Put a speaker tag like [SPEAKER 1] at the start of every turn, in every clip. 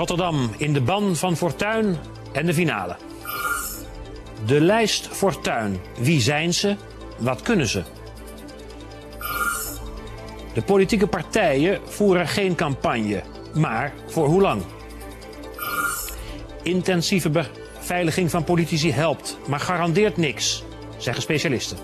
[SPEAKER 1] Rotterdam in de ban van Fortuyn en de finale. De lijst Fortuyn. Wie zijn ze? Wat kunnen ze? De politieke partijen voeren geen campagne. Maar voor hoe lang? Intensieve beveiliging van politici helpt, maar garandeert niks, zeggen specialisten.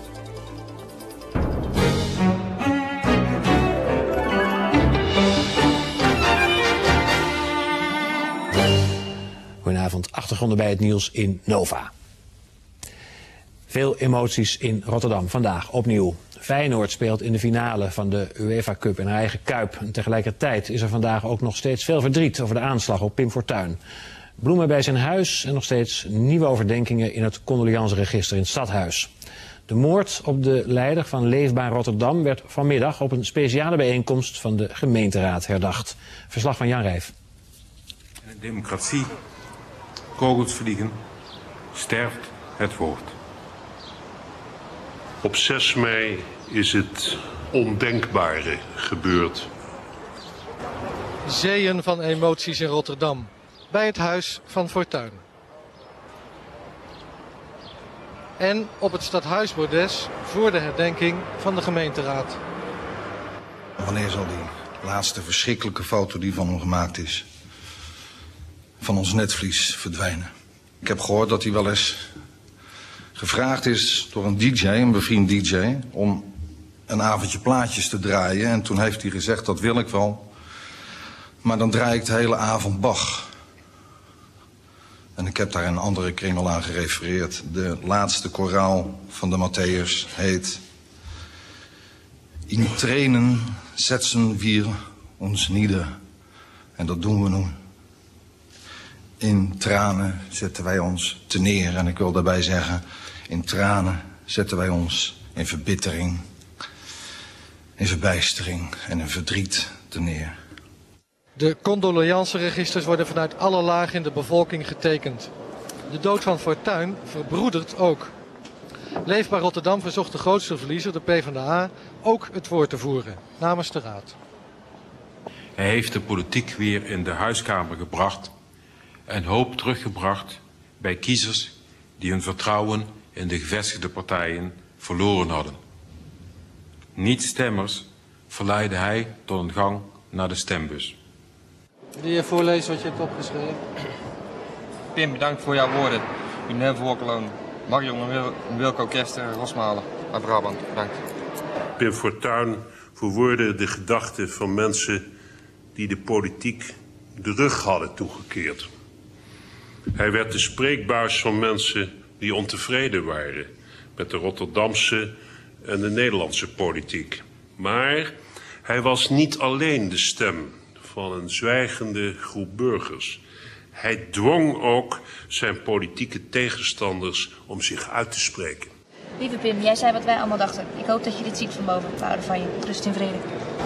[SPEAKER 1] Goedenavond, achtergronden bij het nieuws in Nova. Veel emoties in Rotterdam vandaag opnieuw. Feyenoord speelt in de finale van de UEFA Cup in haar eigen Kuip. En tegelijkertijd is er vandaag ook nog steeds veel verdriet over de aanslag op Pim Fortuyn. Bloemen bij zijn huis en nog steeds nieuwe overdenkingen in het condoleanceregister in het stadhuis. De moord op de leider van Leefbaar Rotterdam werd vanmiddag op een speciale bijeenkomst van de gemeenteraad herdacht. Verslag van Jan Rijf.
[SPEAKER 2] In een democratie, kogels vliegen, sterft het woord.
[SPEAKER 3] Op 6 mei is het ondenkbare gebeurd.
[SPEAKER 4] Zeeën van emoties in Rotterdam, bij het huis van Fortuyn. En op het stadhuisbordes voor de herdenking van de gemeenteraad.
[SPEAKER 5] Wanneer zal die laatste verschrikkelijke foto die van hem gemaakt is, van ons netvlies verdwijnen? Ik heb gehoord dat hij wel eens gevraagd is door een DJ, een bevriend DJ, om een avondje plaatjes te draaien. En toen heeft hij gezegd, dat wil ik wel, maar dan draai ik de hele avond Bach. En ik heb daar in een andere kring al aan gerefereerd. De laatste koraal van de Matthäus heet: In Tränen setzen wir uns nieder. En dat doen we nu. In tranen zetten wij ons te neer. En ik wil daarbij zeggen, in tranen zetten wij ons in verbittering, in verbijstering en in verdriet te neer.
[SPEAKER 4] De condoleanceregisters worden vanuit alle lagen in de bevolking getekend. De dood van Fortuyn verbroedert ook. Leefbaar Rotterdam verzocht de grootste verliezer, de PvdA, ook het woord te voeren namens de raad.
[SPEAKER 2] Hij heeft de politiek weer in de huiskamer gebracht en hoop teruggebracht bij kiezers die hun vertrouwen in de gevestigde partijen verloren hadden. Niet-stemmers verleidde hij tot een gang naar de stembus.
[SPEAKER 4] Wil je voorlezen wat je hebt opgeschreven?
[SPEAKER 6] Pim, bedankt voor jouw woorden. You never walk alone. Marion en Wilco Kersten, Rosmalen uit Brabant. Bedankt.
[SPEAKER 3] Pim Fortuyn verwoordde de gedachten van mensen die de politiek de rug hadden toegekeerd. Hij werd de spreekbuis van mensen die ontevreden waren met de Rotterdamse en de Nederlandse politiek. Maar hij was niet alleen de stem van een zwijgende groep burgers. Hij dwong ook zijn politieke tegenstanders om zich uit te spreken.
[SPEAKER 7] Lieve Pim, jij zei wat wij allemaal dachten. Ik hoop dat je dit ziet van boven. We houden van je. Rust in vrede.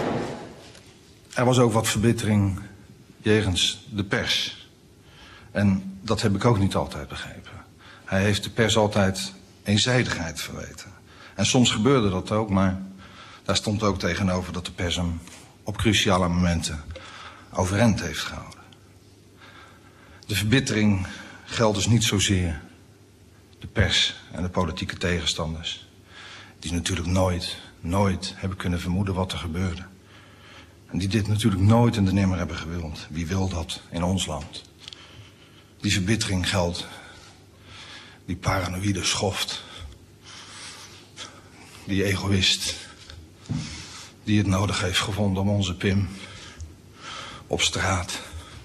[SPEAKER 5] Er was ook wat verbittering jegens de pers. En dat heb ik ook niet altijd begrepen. Hij heeft de pers altijd eenzijdigheid verweten. En soms gebeurde dat ook, maar daar stond ook tegenover dat de pers hem op cruciale momenten overeind heeft gehouden. De verbittering geldt dus niet zozeer de pers en de politieke tegenstanders, die natuurlijk nooit hebben kunnen vermoeden wat er gebeurde. En die dit natuurlijk nooit en de nimmer hebben gewild. Wie wil dat in ons land? Die verbittering geldt die paranoïde schoft, die egoïst, die het nodig heeft gevonden om onze Pim op straat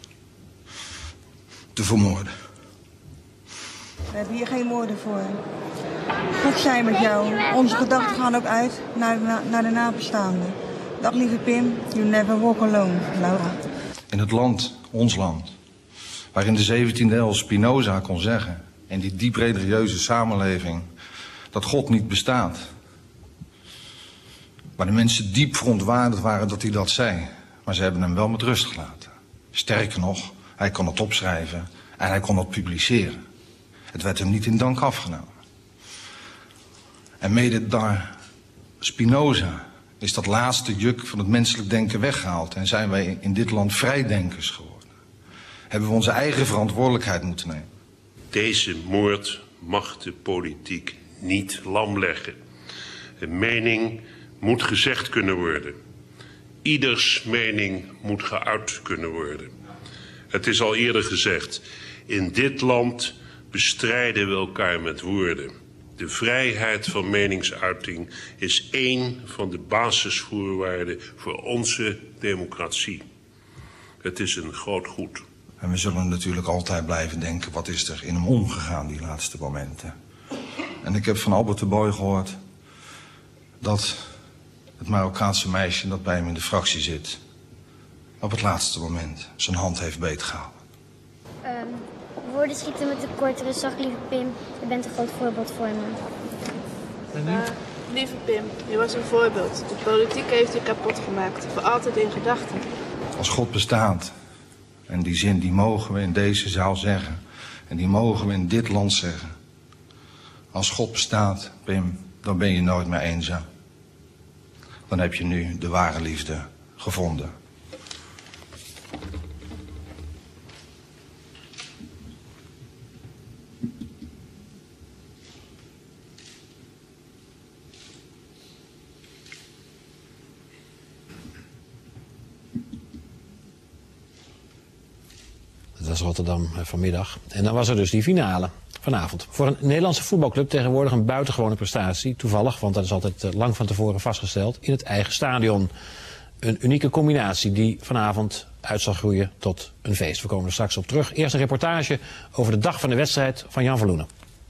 [SPEAKER 5] te vermoorden.
[SPEAKER 8] We hebben hier geen woorden voor. God zij met jou. Onze gedachten gaan ook uit naar de nabestaanden. Dag lieve Pim, you never walk alone, Laura.
[SPEAKER 5] In het land, ons land, waarin de 17e eeuw Spinoza kon zeggen, in die diep religieuze samenleving, dat God niet bestaat. Waar de mensen diep verontwaardigd waren dat hij dat zei. Maar ze hebben hem wel met rust gelaten. Sterker nog, hij kon het opschrijven en hij kon het publiceren. Het werd hem niet in dank afgenomen. En mede daar Spinoza is dat laatste juk van het menselijk denken weggehaald. En zijn wij in dit land vrijdenkers geworden. hebben we onze eigen verantwoordelijkheid moeten nemen.
[SPEAKER 3] Deze moord mag de politiek niet lam leggen. Een mening moet gezegd kunnen worden. Ieders mening moet geuit kunnen worden. Het is al eerder gezegd, in dit land bestrijden we elkaar met woorden. De vrijheid van meningsuiting is één van de basisvoorwaarden voor onze democratie. Het is een groot goed.
[SPEAKER 5] En we zullen natuurlijk altijd blijven denken, wat is er in hem omgegaan die laatste momenten. En ik heb van Albert de Boy gehoord dat het Marokkaanse meisje dat bij hem in de fractie zit, op het laatste moment zijn hand heeft beetgehouden.
[SPEAKER 9] Woorden schieten met de kortere zacht, lieve Pim. Je bent een groot voorbeeld voor me.
[SPEAKER 4] En nu?
[SPEAKER 10] Lieve Pim, je was een voorbeeld. De politiek heeft je kapot gemaakt. Voor altijd in gedachten.
[SPEAKER 5] Als God bestaat, en die zin die mogen we in deze zaal zeggen, en die mogen we in dit land zeggen. Als God bestaat, Pim, dan ben je nooit meer eenzaam. Dan heb je nu de ware liefde gevonden.
[SPEAKER 1] Dat was Rotterdam vanmiddag. En dan was er dus die finale vanavond. Voor een Nederlandse voetbalclub tegenwoordig een buitengewone prestatie. Toevallig, want dat is altijd lang van tevoren vastgesteld. In het eigen stadion. Een unieke combinatie die vanavond uit zal groeien tot een feest. We komen er straks op terug. Eerst een reportage over de dag van de wedstrijd van Jan Verloenen.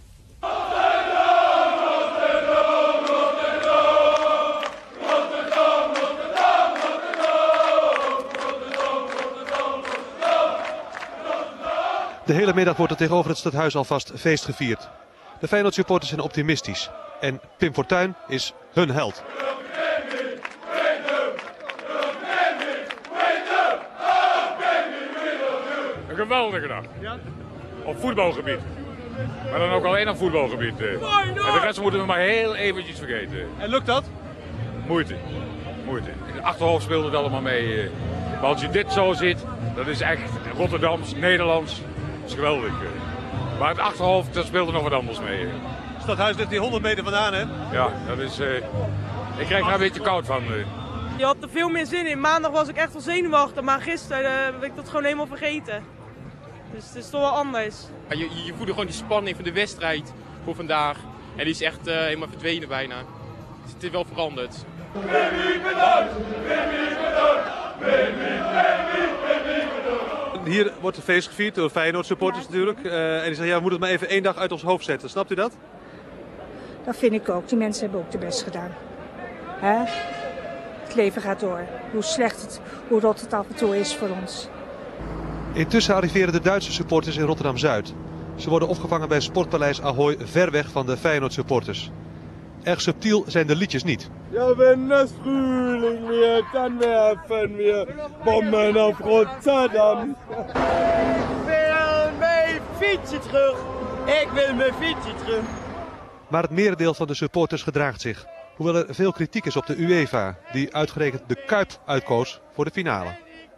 [SPEAKER 11] De hele middag wordt er tegenover het stadhuis alvast feest gevierd. De Feyenoord supporters zijn optimistisch. En Pim Fortuyn is hun held.
[SPEAKER 12] Een geweldige dag. Op voetbalgebied. Maar dan ook alleen op voetbalgebied. En de rest moeten we maar heel eventjes vergeten.
[SPEAKER 11] En lukt dat?
[SPEAKER 12] Moeite. In het achterhoofd speelt het allemaal mee. Maar als je dit zo ziet, dat is echt Rotterdams, Nederlands. Dat is geweldig. Maar het achterhoofd, dat speelt er nog wat anders mee.
[SPEAKER 11] Het stadhuis ligt hier 100 meter vandaan, hè?
[SPEAKER 12] Ja, dat is... ik krijg er een beetje koud van.
[SPEAKER 10] Je had er veel meer zin in. Maandag was ik echt wel zenuwachtig, maar gisteren heb ik dat gewoon helemaal vergeten. Dus het is toch wel anders.
[SPEAKER 6] Ja, je voelde gewoon die spanning van de wedstrijd voor vandaag. En die is echt helemaal verdwenen bijna. Dus het is wel veranderd.
[SPEAKER 11] Hier wordt een feest gevierd door Feyenoord supporters natuurlijk. En die zeggen, ja, we moeten het maar even 1 dag uit ons hoofd zetten. Snapt u dat?
[SPEAKER 13] Dat vind ik ook. Die mensen hebben ook de best gedaan. Hè? Het leven gaat door. Hoe rot het af en toe is voor ons.
[SPEAKER 11] Intussen arriveren de Duitse supporters in Rotterdam-Zuid. Ze worden opgevangen bij Sportpaleis Ahoy, ver weg van de Feyenoord supporters. Erg subtiel zijn de liedjes niet.
[SPEAKER 14] Ja, wenn es Frühling wird, dann werfen wir Bomben auf Rotterdam.
[SPEAKER 15] Ik wil mijn fietsje terug. Ik wil mijn fietsje terug.
[SPEAKER 11] Maar het merendeel van de supporters gedraagt zich. Hoewel er veel kritiek is op de UEFA, die uitgerekend de Kuip uitkoos voor de finale.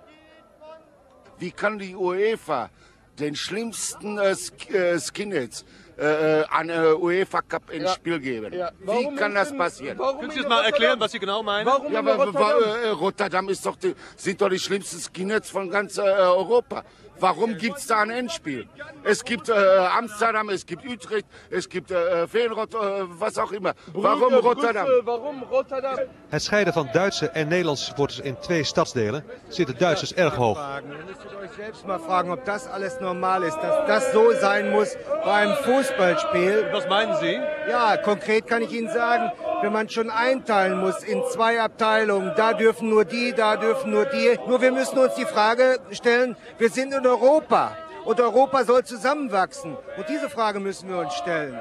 [SPEAKER 16] Wie kan die UEFA den schlimmsten Skinheads an UEFA Cup ins Spiel geben?
[SPEAKER 14] Ja.
[SPEAKER 16] Wie kann das passieren?
[SPEAKER 11] Können Sie das mal erklären, was Sie genau meinen?
[SPEAKER 16] Warum Rotterdam sind doch die schlimmsten Skinheads von ganz Europa. Warum gibt es da ein Endspiel? Es gibt Amsterdam, es gibt Utrecht, es gibt Feyenoord, was auch immer. Warum Rotterdam?
[SPEAKER 14] Warum Rotterdam?
[SPEAKER 11] Het scheiden van Duitse en Nederlandse supporters in 2 stadsdelen zit de Duitsers erg hoog.
[SPEAKER 15] Je moet euch selbst mal fragen, ob das alles normal ist, dass das so sein muss bei einem Fußballspiel.
[SPEAKER 11] Was meinen Sie?
[SPEAKER 15] Ja, konkret kann ich Ihnen sagen, wenn man schon einteilen muss in 2 Abteilungen, da dürfen nur die, da dürfen nur die. Nur wir müssen uns die Frage stellen, wir sind in Europa und Europa soll zusammenwachsen. Und diese Frage müssen wir uns stellen.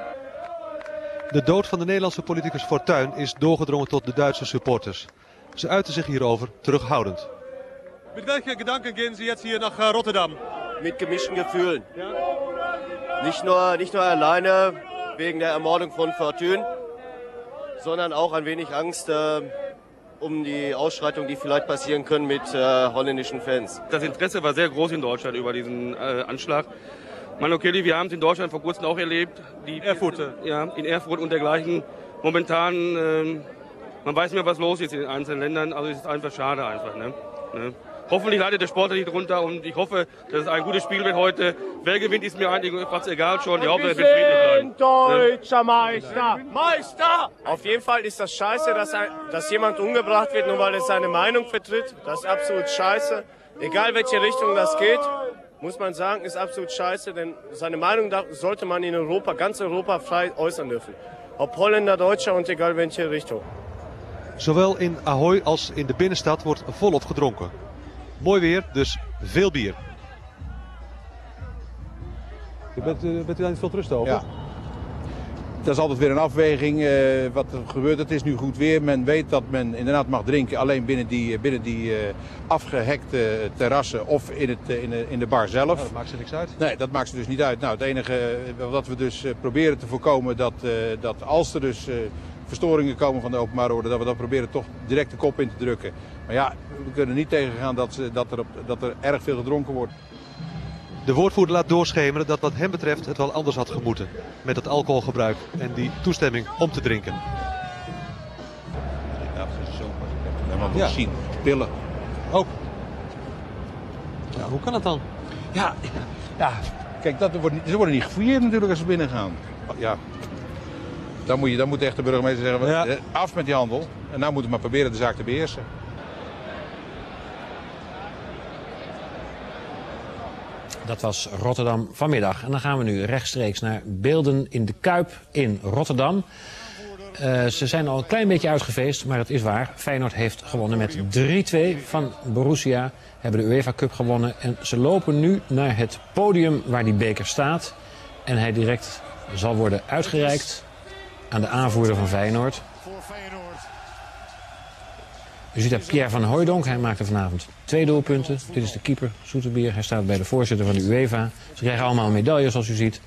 [SPEAKER 11] De dood van de Nederlandse politicus Fortuyn is doorgedrongen tot de Duitse supporters. Ze uiten zich hierover terughoudend. Met welke gedanken gaan ze jetzt hier naar Rotterdam?
[SPEAKER 17] Mit gemischten Gefühlen. Ja? Nicht nur alleine wegen der Ermordung von Fortuyn, sondern auch ein wenig Angst, um die Ausschreitungen, die vielleicht passieren können mit holländischen Fans.
[SPEAKER 18] Das Interesse war sehr groß in Deutschland über diesen Anschlag. Manu Kelly, wir haben es in Deutschland vor kurzem auch erlebt. In Erfurt und dergleichen. Momentan, man weiß nicht mehr, was los ist in den einzelnen Ländern. Also es ist einfach schade einfach. Ne? Hoffentlich leidet der Sportler nicht drunter und ich hoffe, dass es ein gutes Spiel wird heute. Wer gewinnt, ist mir eigentlich fast egal schon. Die Hauptsache wird friedlich bleiben.
[SPEAKER 14] Deutscher Meister!
[SPEAKER 18] Meister!
[SPEAKER 14] Auf jeden Fall ist das scheiße, dass jemand umgebracht wird, nur weil er seine Meinung vertritt. Das ist absolut scheiße. Egal welche Richtung das geht, muss man sagen, ist absolut scheiße. Denn seine Meinung sollte man in Europa, ganz Europa frei äußern dürfen. Ob Holländer, Deutscher und egal welche Richtung.
[SPEAKER 11] Zowel in Ahoy als in de binnenstad wordt volop gedronken. Mooi weer, dus veel bier. Bent u daar niet veel trust over?
[SPEAKER 19] Ja. Dat is altijd weer een afweging wat er gebeurt. Het is nu goed weer. Men weet dat men inderdaad mag drinken alleen binnen die afgehekte terrassen of in de bar zelf.
[SPEAKER 11] Nou, dat maakt ze niks uit?
[SPEAKER 19] Nee, dat maakt ze dus niet uit. Nou, het enige wat we dus proberen te voorkomen dat als er dus verstoringen komen van de openbare orde, dat we dan proberen toch direct de kop in te drukken. Maar ja, we kunnen niet tegengaan dat er erg veel gedronken wordt.
[SPEAKER 11] De woordvoerder laat doorschemeren dat wat hem betreft het wel anders had gemoeten. Met het alcoholgebruik en die toestemming om te drinken.
[SPEAKER 19] Dat is zo. Dat moet je zien. Pillen.
[SPEAKER 11] Ook. Ja, hoe kan dat dan?
[SPEAKER 19] Ja. Kijk, ze worden niet gefouilleerd natuurlijk als ze binnen gaan. Ja. Dan moet echt de burgemeester zeggen, af met die handel. En nou moeten we maar proberen de zaak te beheersen.
[SPEAKER 1] Dat was Rotterdam vanmiddag. En dan gaan we nu rechtstreeks naar beelden in de Kuip in Rotterdam. Ze zijn al een klein beetje uitgefeest, maar het is waar. Feyenoord heeft gewonnen met 3-2 van Borussia. Hebben de UEFA Cup gewonnen. En ze lopen nu naar het podium waar die beker staat. En hij direct zal worden uitgereikt aan de aanvoerder van Feyenoord. U ziet daar Pierre van Hooijdonk. Hij maakte vanavond 2 doelpunten. Dit is de keeper, Soeterbier. Hij staat bij de voorzitter van de UEFA. Ze krijgen allemaal een medaille, zoals u ziet.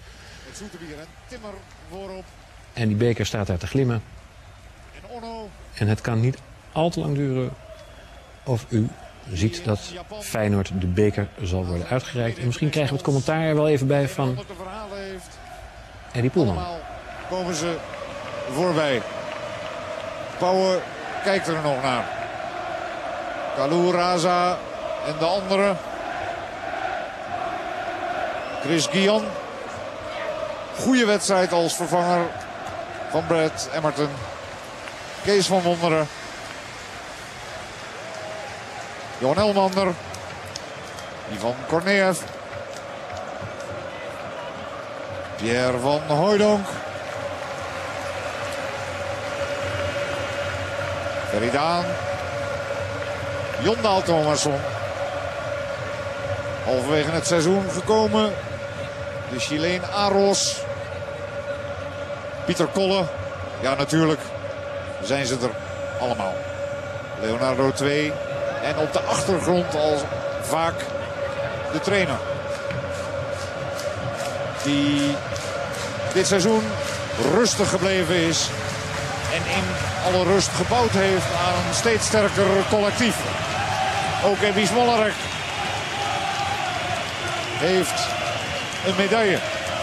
[SPEAKER 1] En die beker staat daar te glimmen. En het kan niet al te lang duren of u ziet dat Feyenoord de beker zal worden uitgereikt. En misschien krijgen we het commentaar er wel even bij van Eddie Poelman.
[SPEAKER 20] Komen ze voorbij. Pauwen kijkt er nog naar. Kalou Raza en de andere. Chris Guillan. Goede wedstrijd als vervanger van Brad Emerton. Kees van Wonderen. Johan Elmander. Ivan Korneev. Pierre van Hooijdonk. Veridaan. Jondaal Thomasson. Halverwege het seizoen gekomen. De Chileen Aros. Pieter Kolle. Ja, natuurlijk zijn ze er allemaal. Leonardo 2. En op de achtergrond al vaak de trainer. Die dit seizoen rustig gebleven is. En in alle rust gebouwd heeft aan een steeds sterker collectief. Ook Ebby Smolarek heeft een medaille.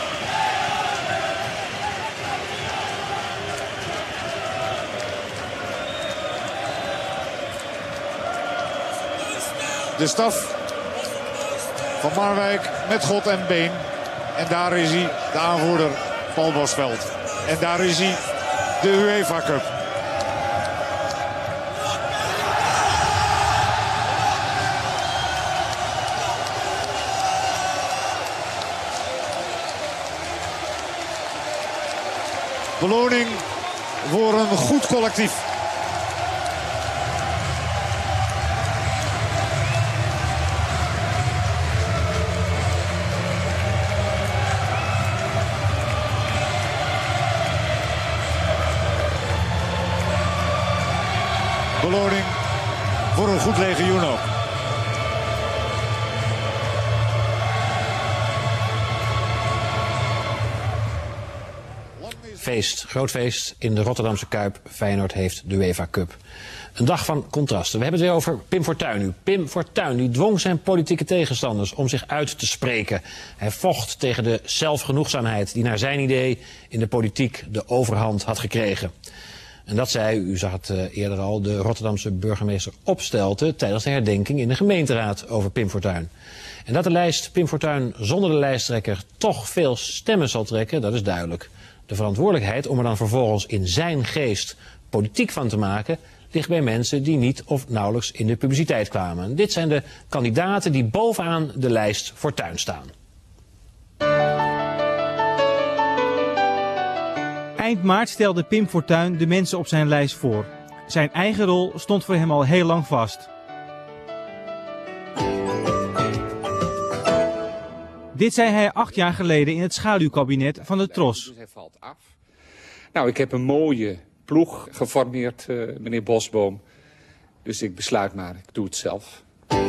[SPEAKER 20] De staf van Marwijk met God en been. En daar is hij, de aanvoerder Paul Bosveld. En daar is hij, de UEFA Cup. Beloning voor een goed collectief. Beloning voor een goed legioen ook.
[SPEAKER 1] feest, groot feest in de Rotterdamse Kuip. Feyenoord heeft de UEFA Cup. Een dag van contrasten. We hebben het weer over Pim Fortuyn nu. Pim Fortuyn die dwong zijn politieke tegenstanders om zich uit te spreken. Hij vocht tegen de zelfgenoegzaamheid die naar zijn idee in de politiek de overhand had gekregen. En dat zei, u zag het eerder al, de Rotterdamse burgemeester Opstelten tijdens de herdenking in de gemeenteraad over Pim Fortuyn. En dat de lijst Pim Fortuyn zonder de lijsttrekker toch veel stemmen zal trekken, dat is duidelijk. De verantwoordelijkheid om er dan vervolgens in zijn geest politiek van te maken ligt bij mensen die niet of nauwelijks in de publiciteit kwamen. Dit zijn de kandidaten die bovenaan de lijst Fortuyn staan.
[SPEAKER 21] Eind maart stelde Pim Fortuyn de mensen op zijn lijst voor. Zijn eigen rol stond voor hem al heel lang vast. Dit zei hij 8 jaar geleden in het schaduwkabinet van de TROS.
[SPEAKER 22] Hij valt af. Nou, ik heb een mooie ploeg geformeerd, meneer Bosboom. Dus ik besluit maar, ik doe het zelf.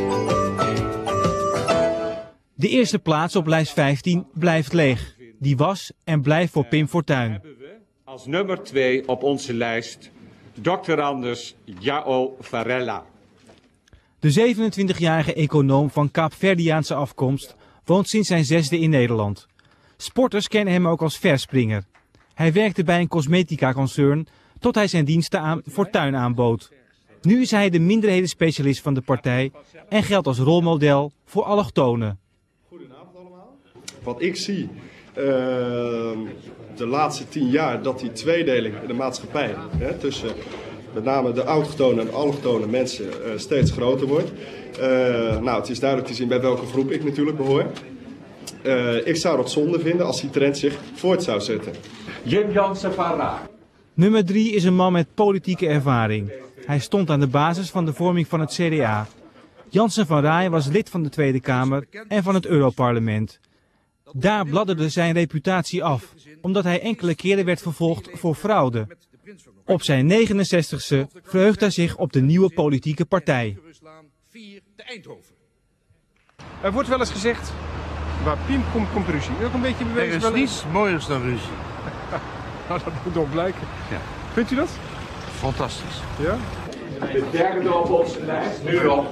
[SPEAKER 21] De eerste plaats op lijst 15 blijft leeg. Die was en blijft voor Pim Fortuyn.
[SPEAKER 23] Als nummer 2 op onze lijst, Dr. Anders João Varela.
[SPEAKER 21] De 27-jarige econoom van Kaapverdiaanse afkomst woont sinds zijn 6e in Nederland. Sporters kennen hem ook als verspringer. Hij werkte bij een cosmetica-concern tot hij zijn diensten aan Fortuyn aanbood. Nu is hij de minderheden-specialist van de partij en geldt als rolmodel voor allochtonen.
[SPEAKER 24] Goedenavond allemaal. Wat ik zie de laatste 10 jaar, dat die tweedeling in de maatschappij tussen met name de autochtone en allochtone mensen steeds groter wordt. Nou, het is duidelijk te zien bij welke groep ik natuurlijk behoor. Ik zou dat zonde vinden als die trend zich voort zou zetten.
[SPEAKER 23] Jim Jansen van Raak.
[SPEAKER 21] Nummer 3 is een man met politieke ervaring. Hij stond aan de basis van de vorming van het CDA. Jansen van Raaij was lid van de Tweede Kamer en van het Europarlement. Daar bladderde zijn reputatie af, omdat hij enkele keren werd vervolgd voor fraude. Op zijn 69ste verheugt hij zich op de nieuwe politieke partij.
[SPEAKER 25] Er wordt wel eens gezegd, waar Pim komt ruzie. Ook een beetje bewezen.
[SPEAKER 26] Er is niets mooiers dan ruzie.
[SPEAKER 25] Nou, dat moet nog blijken. Ja. Vindt u dat?
[SPEAKER 26] Fantastisch.
[SPEAKER 25] Ja?
[SPEAKER 23] De derde op onze lijst, nu op.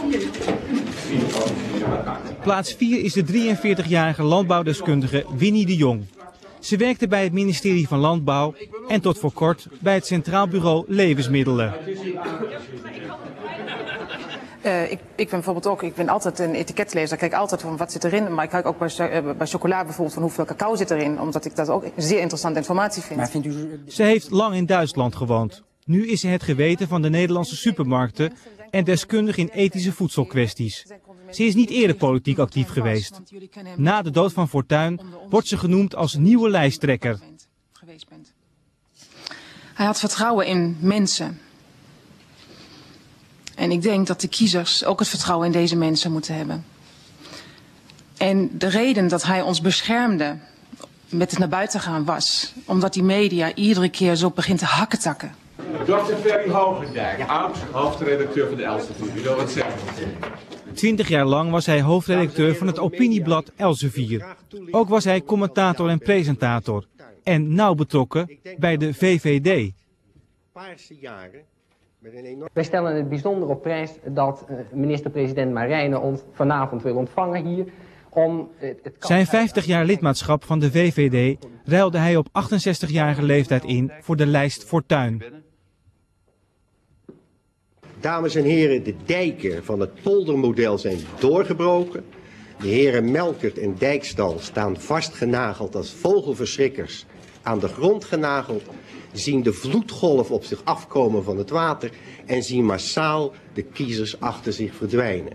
[SPEAKER 21] Plaats 4 is de 43-jarige landbouwdeskundige Winnie de Jong. Ze werkte bij het ministerie van Landbouw en tot voor kort bij het Centraal Bureau Levensmiddelen.
[SPEAKER 27] Ik ben bijvoorbeeld ook, ik ben altijd een etiketlezer. Ik kijk altijd van wat zit erin. Maar ik kijk ook bij chocola bijvoorbeeld van hoeveel cacao zit erin. Omdat ik dat ook zeer interessante informatie vind. Maar
[SPEAKER 21] Ze heeft lang in Duitsland gewoond. Nu is ze het geweten van de Nederlandse supermarkten en deskundig in ethische voedselkwesties. Ze is niet eerder politiek actief geweest. Na de dood van Fortuyn wordt ze genoemd als nieuwe lijsttrekker.
[SPEAKER 27] Hij had vertrouwen in mensen. En ik denk dat de kiezers ook het vertrouwen in deze mensen moeten hebben. En de reden dat hij ons beschermde met het naar buiten gaan was omdat die media iedere keer zo begint te hakketakken.
[SPEAKER 23] Dr. Ferry Hogendijk, oud-hoofdredacteur van de Elsevier. Wie wil wat zeggen?
[SPEAKER 21] 20 jaar lang was hij hoofdredacteur van het opinieblad Elsevier. Ook was hij commentator en presentator. En nauw betrokken bij de VVD.
[SPEAKER 28] Wij stellen het bijzonder op prijs dat minister-president Marijnen ons vanavond wil ontvangen hier.
[SPEAKER 21] Zijn 50 jaar lidmaatschap van de VVD ruilde hij op 68-jarige leeftijd in voor de lijst Fortuyn.
[SPEAKER 29] Dames en heren, de dijken van het poldermodel zijn doorgebroken. De heren Melkert en Dijkstal staan vastgenageld als vogelverschrikkers aan de grond genageld, zien de vloedgolf op zich afkomen van het water en zien massaal de kiezers achter zich verdwijnen.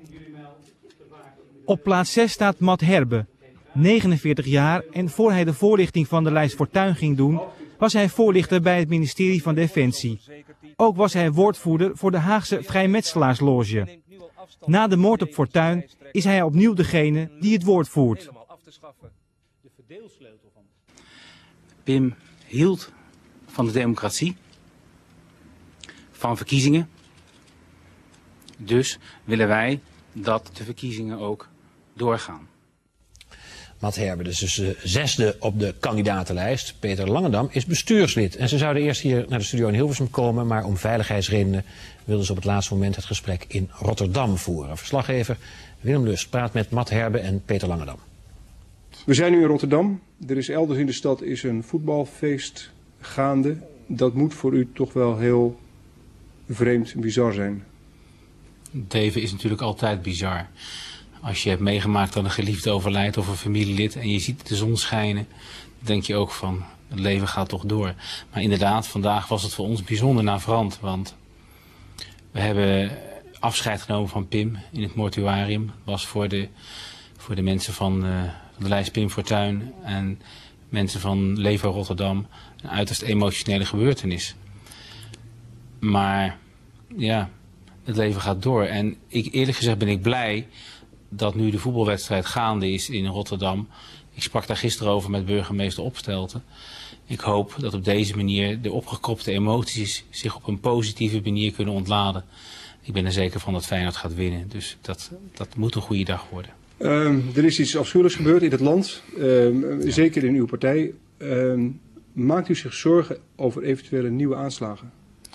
[SPEAKER 21] Op plaats 6 staat Matt Herbe, 49 jaar en voor hij de voorlichting van de lijst Fortuyn ging doen, was hij voorlichter bij het ministerie van Defensie. Ook was hij woordvoerder voor de Haagse vrijmetselaarsloge. Na de moord op Fortuyn is hij opnieuw degene die het woord voert.
[SPEAKER 30] Pim hield van de democratie, van verkiezingen. Dus willen wij dat de verkiezingen ook doorgaan.
[SPEAKER 1] Matt Herbe, dus de 6e op de kandidatenlijst. Peter Langendam is bestuurslid. En ze zouden eerst hier naar de studio in Hilversum komen, maar om veiligheidsredenen wilden ze op het laatste moment het gesprek in Rotterdam voeren. Verslaggever Willem Lust praat met Matt Herbe en Peter Langendam.
[SPEAKER 25] We zijn nu in Rotterdam. Er is elders in de stad een voetbalfeest gaande. Dat moet voor u toch wel heel vreemd en bizar zijn.
[SPEAKER 30] Het leven is natuurlijk altijd bizar. Als je hebt meegemaakt dat een geliefde overlijdt of een familielid en je ziet de zon schijnen, dan denk je ook van het leven gaat toch door. Maar inderdaad, vandaag was het voor ons bijzonder navrant, want we hebben afscheid genomen van Pim in het mortuarium. Het was voor de mensen van de lijst Pim Fortuyn en mensen van Levo Rotterdam een uiterst emotionele gebeurtenis. Maar ja, het leven gaat door. En eerlijk gezegd ben ik blij dat nu de voetbalwedstrijd gaande is in Rotterdam. Ik sprak daar gisteren over met burgemeester Opstelten. Ik hoop dat op deze manier de opgekropte emoties zich op een positieve manier kunnen ontladen. Ik ben er zeker van dat Feyenoord gaat winnen. Dus dat moet een goede dag worden.
[SPEAKER 25] Er is iets afschuwelijks gebeurd in het land. Zeker in uw partij. Maakt u zich zorgen over eventuele nieuwe aanslagen?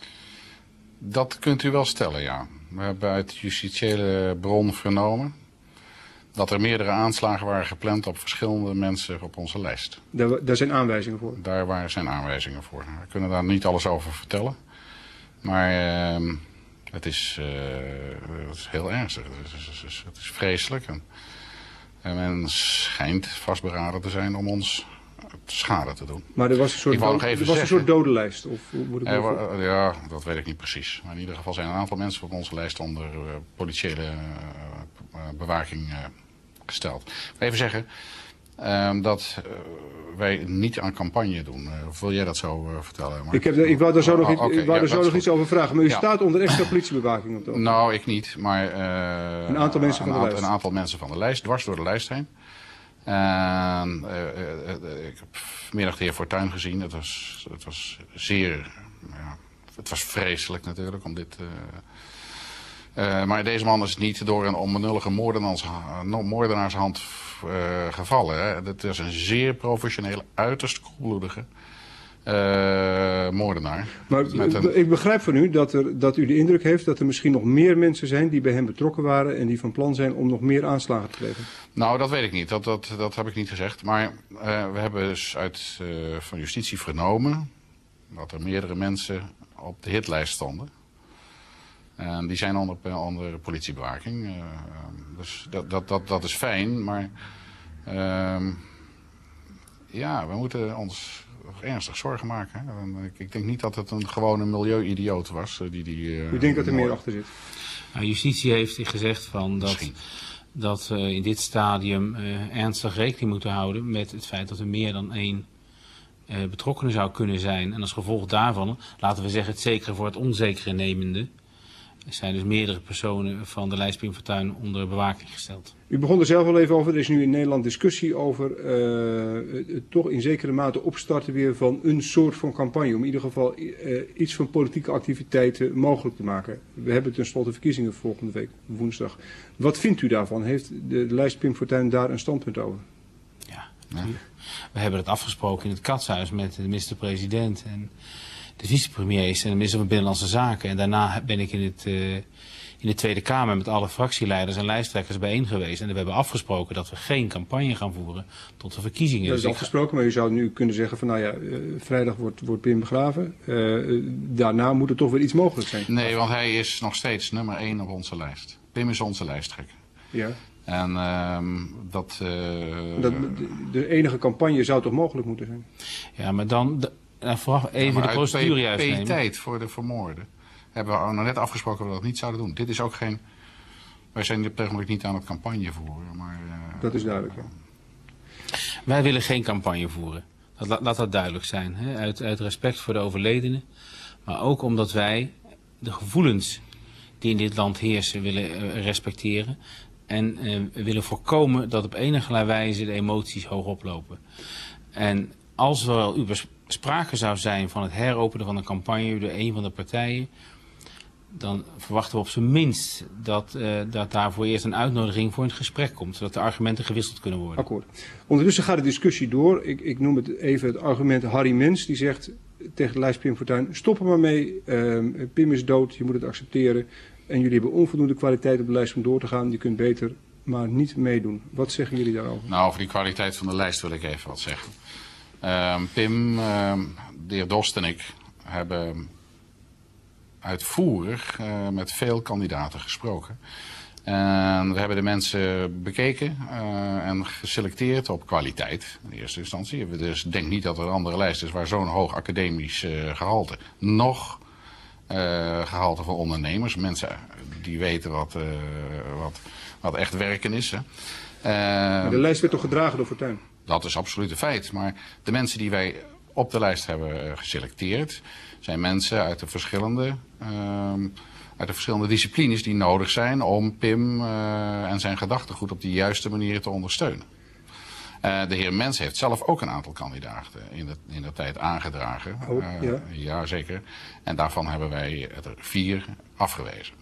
[SPEAKER 2] Dat kunt u wel stellen, ja. We hebben uit justitiële bron vernomen dat er meerdere aanslagen waren gepland op verschillende mensen op onze lijst.
[SPEAKER 25] Daar zijn aanwijzingen voor?
[SPEAKER 2] Daar zijn aanwijzingen voor. We kunnen daar niet alles over vertellen. Maar het is heel ernstig. Het is vreselijk. En men schijnt vastberaden te zijn om ons schade te doen.
[SPEAKER 25] Maar er was een soort dodenlijst? Of hoe moet ik
[SPEAKER 2] ja, dat weet ik niet precies. Maar in ieder geval zijn een aantal mensen op onze lijst onder politiële bewaking gesteld. Even zeggen dat wij niet aan campagne doen. Of wil jij dat zo vertellen? Maar...
[SPEAKER 25] Ik wou daar zo nog iets over vragen. Maar u staat onder extra politiebewaking op de ogenblik.
[SPEAKER 2] Nou, ik niet. Maar
[SPEAKER 25] een aantal mensen van de lijst.
[SPEAKER 2] Een aantal mensen van de lijst, dwars door de lijst heen. En ik heb vanmiddag de heer Fortuyn gezien. Het was zeer... Ja, het was vreselijk natuurlijk om dit... maar deze man is niet door een onbenullige moordenaarshand gevallen. Hè. Het is een zeer professionele, uiterst koelbloedige moordenaar.
[SPEAKER 25] Maar ik begrijp van u dat u de indruk heeft dat er misschien nog meer mensen zijn die bij hem betrokken waren en die van plan zijn om nog meer aanslagen te plegen.
[SPEAKER 2] Nou, dat weet ik niet. Dat heb ik niet gezegd. Maar we hebben dus van justitie vernomen dat er meerdere mensen op de hitlijst stonden. En die zijn onder politiebewaking. Dus dat is fijn, maar ja, we moeten ons ernstig zorgen maken. Ik denk niet dat het een gewone milieu-idioot was.
[SPEAKER 25] U denkt dat er meer achter zit?
[SPEAKER 30] Nou, justitie heeft gezegd dat we in dit stadium ernstig rekening moeten houden met het feit dat er meer dan één betrokkenen zou kunnen zijn. En als gevolg daarvan, laten we zeggen het zekere voor het onzekere nemende, er zijn dus meerdere personen van de lijst Pim Fortuyn onder bewaking gesteld.
[SPEAKER 25] U begon er zelf al even over. Er is nu in Nederland discussie over toch in zekere mate opstarten weer van een soort van campagne. Om in ieder geval iets van politieke activiteiten mogelijk te maken. We hebben tenslotte verkiezingen volgende week woensdag. Wat vindt u daarvan? Heeft de lijst Pim Fortuyn daar een standpunt over?
[SPEAKER 30] Ja. We hebben het afgesproken in het Katshuis met de minister-president en de vicepremiers en de minister van Binnenlandse Zaken. En daarna ben ik in de Tweede Kamer met alle fractieleiders en lijsttrekkers bijeen geweest. En we hebben afgesproken dat we geen campagne gaan voeren tot de verkiezingen.
[SPEAKER 25] Dat is afgesproken, maar u zou nu kunnen zeggen van nou ja, vrijdag wordt Pim begraven. Daarna moet er toch weer iets mogelijk zijn.
[SPEAKER 2] Nee, want hij is nog steeds nummer 1 op onze lijst. Pim is onze lijsttrekker.
[SPEAKER 25] Ja.
[SPEAKER 2] En
[SPEAKER 25] de enige campagne zou toch mogelijk moeten zijn?
[SPEAKER 30] Ja, maar dan vooraf even de procedure juist nemen.
[SPEAKER 2] Tijd voor de vermoorden hebben we nog net afgesproken dat we dat niet zouden doen. Dit is ook geen... Wij zijn op dit ogenblik niet aan het campagne voeren. Maar,
[SPEAKER 25] dat is duidelijk, ja.
[SPEAKER 30] Wij willen geen campagne voeren. Laat dat duidelijk zijn. Hè? Uit respect voor de overledenen. Maar ook omdat wij de gevoelens die in dit land heersen willen respecteren. En willen voorkomen dat op enige wijze de emoties hoog oplopen. En als er wel sprake zou zijn van het heropenen van een campagne door een van de partijen, dan verwachten we op zijn minst dat daarvoor eerst een uitnodiging voor een gesprek komt. Zodat de argumenten gewisseld kunnen worden.
[SPEAKER 25] Akkoord. Ondertussen gaat de discussie door. Ik noem het even het argument Harry Mens. Die zegt tegen de lijst Pim Fortuyn, stop er maar mee. Pim is dood, je moet het accepteren. En jullie hebben onvoldoende kwaliteit op de lijst om door te gaan. Je kunt beter maar niet meedoen. Wat zeggen jullie daarover?
[SPEAKER 2] Nou, over die kwaliteit van de lijst wil ik even wat zeggen. Pim, de heer Dost en ik hebben uitvoerig met veel kandidaten gesproken. En we hebben de mensen bekeken en geselecteerd op kwaliteit in eerste instantie. Dus denk niet dat er een andere lijst is waar zo'n hoog academisch gehalte, nog gehalte van ondernemers, mensen die weten wat echt werken is. Hè.
[SPEAKER 25] Maar de lijst werd toch gedragen door Fortuyn?
[SPEAKER 2] Dat is absoluut een feit. Maar de mensen die wij op de lijst hebben geselecteerd zijn mensen uit de verschillende disciplines die nodig zijn om Pim en zijn gedachtegoed op de juiste manier te ondersteunen. De heer Mens heeft zelf ook een aantal kandidaten in de tijd aangedragen. Ja, zeker. En daarvan hebben wij er 4 afgewezen.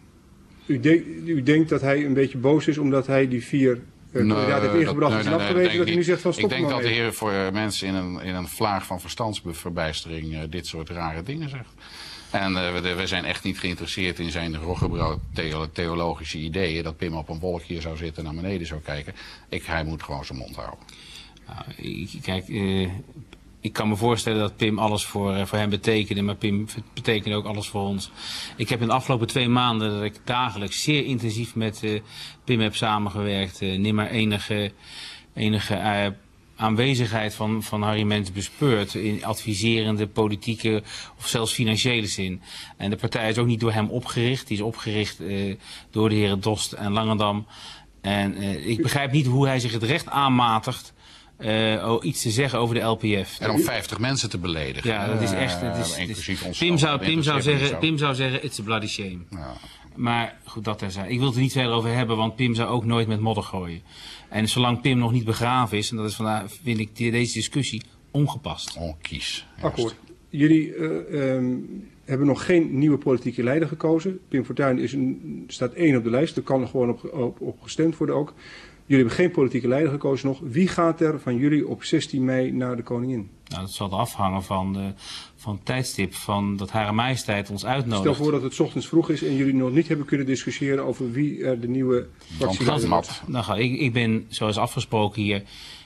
[SPEAKER 25] U denkt dat hij een beetje boos is omdat hij die 4 kandidaten heeft ingebracht en afgewezen, dat hij nu zegt van stop maar mee?
[SPEAKER 2] Ik denk dat de heer voor mensen in een vlaag van verstandsverbijstering dit soort rare dingen zegt. En we zijn echt niet geïnteresseerd in zijn roggebrood theologische ideeën dat Pim op een wolk hier zou zitten en naar beneden zou kijken. Hij moet gewoon zijn mond houden.
[SPEAKER 30] Ik kan me voorstellen dat Pim alles voor hem betekende, maar Pim betekende ook alles voor ons. Ik heb in de afgelopen 2 maanden dat ik dagelijks zeer intensief met Pim heb samengewerkt, nimmer enige aanwezigheid van Harry Mens bespeurd in adviserende, politieke of zelfs financiële zin. En de partij is ook niet door hem opgericht, die is opgericht door de heren Dost en Langendam. En ik begrijp niet hoe hij zich het recht aanmatigt iets te zeggen over de LPF.
[SPEAKER 2] En om 50 mensen te beledigen.
[SPEAKER 30] Ja, dat is echt. Pim zou zeggen, it's a bloody shame. Ja. Maar goed, dat terzijde. Ik wil het er niet verder over hebben, want Pim zou ook nooit met modder gooien. En zolang Pim nog niet begraven is, en dat is vandaag, vind ik deze discussie ongepast.
[SPEAKER 2] Onkies.
[SPEAKER 25] Akkoord. Jullie hebben nog geen nieuwe politieke leider gekozen. Pim Fortuyn staat 1 op de lijst. Er kan er gewoon op gestemd worden ook. Jullie hebben geen politieke leider gekozen nog. Wie gaat er van jullie op 16 mei naar de koningin?
[SPEAKER 30] Nou, dat zal afhangen van het tijdstip van dat Hare Majesteit ons uitnodigt.
[SPEAKER 25] Stel voor dat het 's ochtends vroeg is en jullie nog niet hebben kunnen discussiëren over wie er de nieuwe fractieleider is.
[SPEAKER 30] Ik ben, zoals afgesproken hier,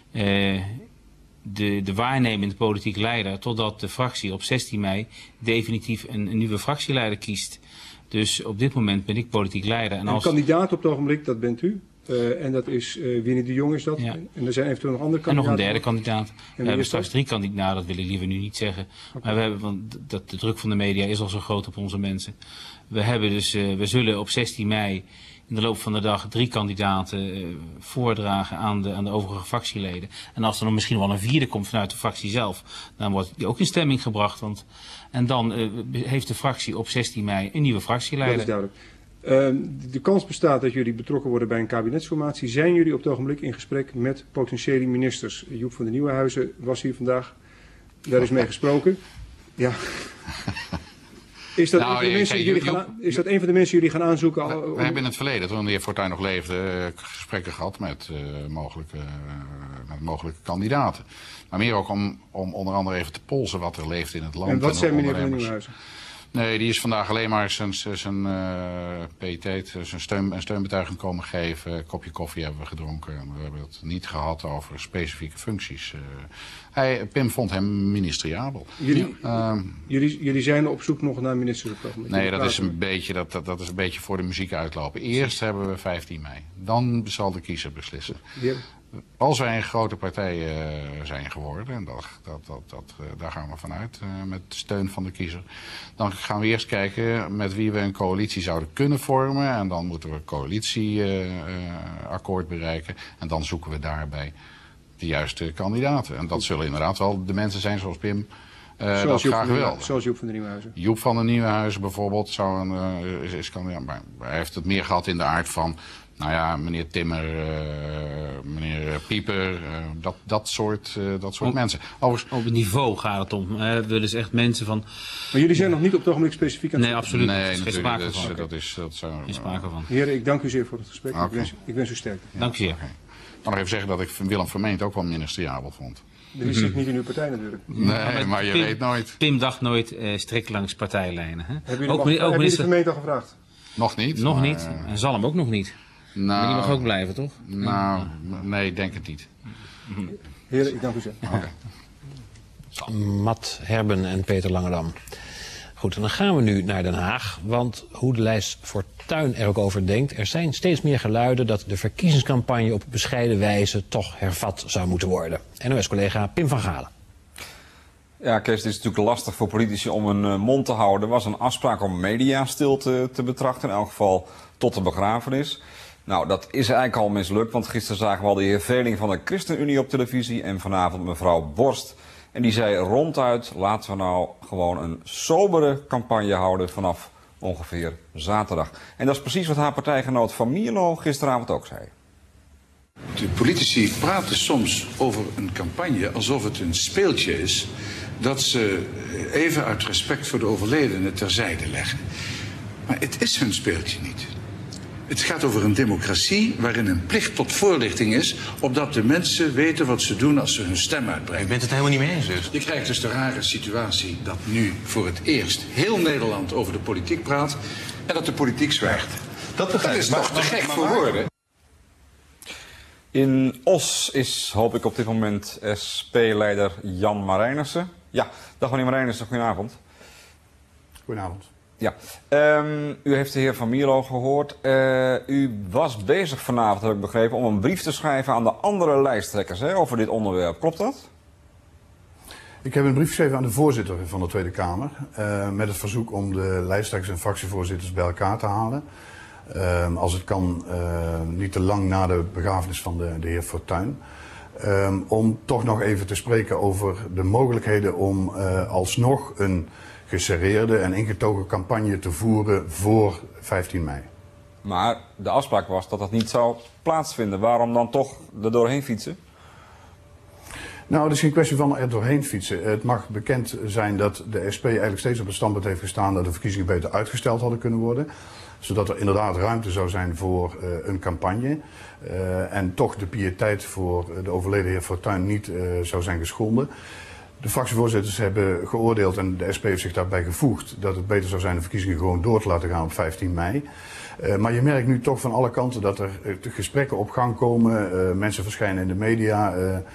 [SPEAKER 30] de waarnemende politieke leider, totdat de fractie op 16 mei definitief een nieuwe fractieleider kiest. Dus op dit moment ben ik politiek leider.
[SPEAKER 25] En kandidaat op het ogenblik, dat bent u. En dat is Winnie de Jong is dat. Ja. En er zijn eventueel nog andere kandidaten.
[SPEAKER 30] En nog een 3e kandidaat. We hebben straks 3 kandidaten. Nou, dat wil ik liever nu niet zeggen. Okay. Maar want de druk van de media is al zo groot op onze mensen. We zullen op 16 mei in de loop van de dag 3 kandidaten voordragen aan de overige fractieleden. En als er nog misschien wel een 4e komt vanuit de fractie zelf, dan wordt die ook in stemming gebracht. En dan heeft de fractie op 16 mei een nieuwe fractieleider.
[SPEAKER 25] Dat is duidelijk. De kans bestaat dat jullie betrokken worden bij een kabinetsformatie. Zijn jullie op het ogenblik in gesprek met potentiële ministers? Joep van der Nieuwenhuizen was hier vandaag. Daar is mee gesproken. Ja. Is dat, een van de mensen die jullie gaan aanzoeken?
[SPEAKER 2] We hebben in het verleden, toen de heer Fortuyn nog leefde, gesprekken gehad met mogelijke kandidaten. Maar meer ook om onder andere even te polsen wat er leeft in het land.
[SPEAKER 25] En wat zei meneer van der Nieuwenhuizen?
[SPEAKER 2] Nee, die is vandaag alleen maar zijn steunbetuiging komen geven. Een kopje koffie hebben we gedronken. We hebben het niet gehad over specifieke functies. Pim vond hem ministeriabel.
[SPEAKER 25] Jullie zijn op zoek nog naar ministers?
[SPEAKER 2] Nee, dat is een beetje voor de muziek uitlopen. Eerst hebben we 15 mei. Dan zal de kiezer beslissen. Als wij een grote partij zijn geworden, en daar gaan we vanuit met steun van de kiezer, dan gaan we eerst kijken met wie we een coalitie zouden kunnen vormen. En dan moeten we een coalitieakkoord bereiken. En dan zoeken we daarbij de juiste kandidaten. En dat zullen inderdaad wel de mensen zijn zoals Pim dat graag wil.
[SPEAKER 25] Zoals Joep van der Nieuwenhuizen.
[SPEAKER 2] Joep van der Nieuwenhuizen bijvoorbeeld is kandidaat. Maar hij heeft het meer gehad in de aard van Nou ja, meneer Timmer, meneer Pieper, dat soort mensen.
[SPEAKER 30] Overigens, op het niveau gaat het om. We willen dus echt mensen van...
[SPEAKER 25] Maar jullie zijn nog niet op het ogenblik specifiek aan het...
[SPEAKER 30] Nee, absoluut.
[SPEAKER 2] Nee,
[SPEAKER 30] er is geen sprake van.
[SPEAKER 2] Geen
[SPEAKER 30] sprake van.
[SPEAKER 25] Heren, ik dank u zeer voor het gesprek.
[SPEAKER 2] Okay.
[SPEAKER 25] Ik wens u sterkte.
[SPEAKER 30] Dank u zeer.
[SPEAKER 2] Okay. Ik kan nog even zeggen dat ik Willem Vermeend ook wel ministeriabel vond.
[SPEAKER 25] Die zit niet in uw partij natuurlijk.
[SPEAKER 2] Nee, maar je weet nooit.
[SPEAKER 30] Pim dacht nooit strikt langs partijlijnen. Hè?
[SPEAKER 25] Hebben jullie de Vermeend al gevraagd?
[SPEAKER 2] Nog niet.
[SPEAKER 30] Nog niet. En zal hem ook nog niet.
[SPEAKER 2] Nou,
[SPEAKER 30] maar die mag ook blijven, toch?
[SPEAKER 2] Nou, nee, ik denk het niet.
[SPEAKER 25] Heren, ik dank u zeer.
[SPEAKER 2] Okay.
[SPEAKER 1] Matt Herben en Peter Langedam. Goed, en dan gaan we nu naar Den Haag. Want hoe de lijst Fortuyn er ook over denkt... er zijn steeds meer geluiden dat de verkiezingscampagne op bescheiden wijze toch hervat zou moeten worden. NOS-collega Pim van Galen.
[SPEAKER 3] Ja, Kees, het is natuurlijk lastig voor politici om hun mond te houden. Er was een afspraak om mediastilte te betrachten, in elk geval tot de begrafenis. Nou, dat is eigenlijk al mislukt, want gisteren zagen we al de heer Veling van de ChristenUnie op televisie en vanavond mevrouw Borst. En die zei ronduit, laten we nou gewoon een sobere campagne houden vanaf ongeveer zaterdag. En dat is precies wat haar partijgenoot Van Mierlo gisteravond ook zei.
[SPEAKER 4] De politici praten soms over een campagne alsof het een speeltje is dat ze even uit respect voor de overledene terzijde leggen. Maar het is hun speeltje niet. Het gaat over een democratie waarin een plicht tot voorlichting is, opdat de mensen weten wat ze doen als ze hun stem uitbrengen.
[SPEAKER 5] Je bent het helemaal niet mee eens dus?
[SPEAKER 4] Je krijgt dus de rare situatie dat nu voor het eerst heel Nederland over de politiek praat en dat de politiek zwijgt. Dat is toch te gek voor woorden.
[SPEAKER 3] In Os is, hoop ik op dit moment, SP-leider Jan Marijnissen. Ja, dag meneer Marijnissen, goedenavond.
[SPEAKER 6] Goedenavond.
[SPEAKER 3] Ja, u heeft de heer Van Mierlo gehoord. U was bezig vanavond, heb ik begrepen, om een brief te schrijven aan de andere lijsttrekkers over dit onderwerp. Klopt dat?
[SPEAKER 6] Ik heb een brief geschreven aan de voorzitter van de Tweede Kamer. Met het verzoek om de lijsttrekkers en fractievoorzitters bij elkaar te halen. Als het kan, niet te lang na de begrafenis van de heer Fortuyn. Om toch nog even te spreken over de mogelijkheden om alsnog een geserreerde en ingetogen campagne te voeren voor 15 mei.
[SPEAKER 3] Maar de afspraak was dat dat niet zou plaatsvinden. Waarom dan toch er doorheen fietsen?
[SPEAKER 6] Nou, het is geen kwestie van er doorheen fietsen. Het mag bekend zijn dat de SP eigenlijk steeds op het standpunt heeft gestaan dat de verkiezingen beter uitgesteld hadden kunnen worden. Zodat er inderdaad ruimte zou zijn voor een campagne. En toch de piëteit voor de overleden heer Fortuyn niet zou zijn geschonden. De fractievoorzitters hebben geoordeeld en de SP heeft zich daarbij gevoegd dat het beter zou zijn de verkiezingen gewoon door te laten gaan op 15 mei. Maar je merkt nu toch van alle kanten dat er gesprekken op gang komen. Mensen verschijnen in de media.